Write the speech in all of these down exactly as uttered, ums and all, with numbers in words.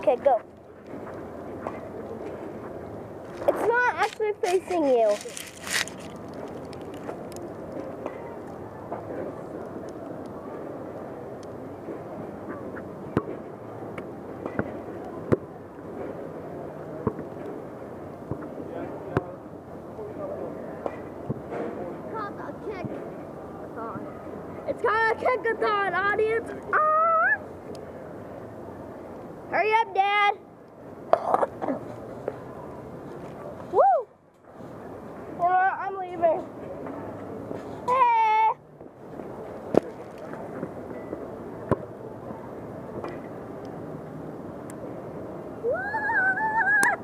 Okay, go. It's not actually facing you. It's called a kick-a-thon, audience. Ah! Hurry up, Dad. Woo! Uh, I'm leaving. Hey! Woo!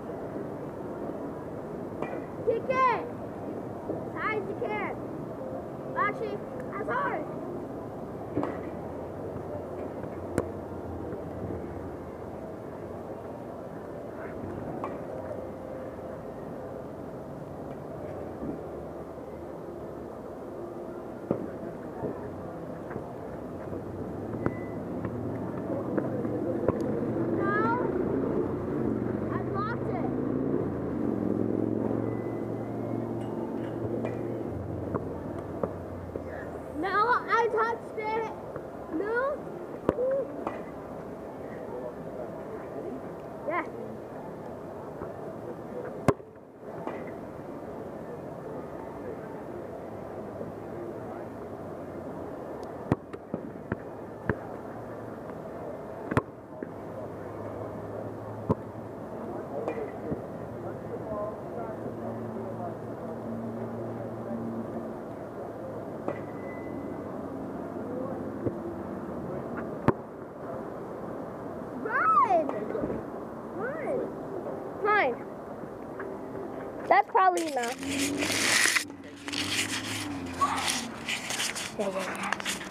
Kick it! As high as you can. Actually, as hard. I touched it. No? Yeah. Fine. That's probably enough. Yeah, yeah, yeah.